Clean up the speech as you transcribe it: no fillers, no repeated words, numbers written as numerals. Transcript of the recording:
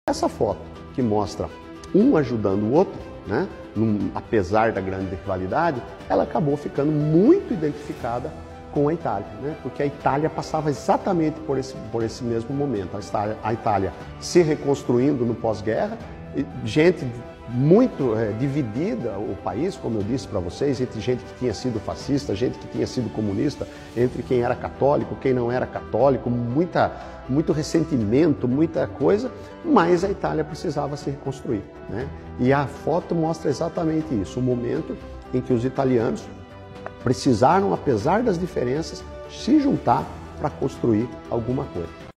Essa foto que mostra um ajudando o outro, né, apesar da grande rivalidade, ela acabou ficando muito identificada com a Itália, né, porque a Itália passava exatamente por esse mesmo momento. A Itália se reconstruindo no pós-guerra, gente muito dividida, o país, como eu disse para vocês, entre gente que tinha sido fascista, gente que tinha sido comunista, entre quem era católico, quem não era católico, muito ressentimento, muita coisa, mas a Itália precisava se reconstruir, né? E a foto mostra exatamente isso, o momento em que os italianos precisaram, apesar das diferenças, se juntar para construir alguma coisa.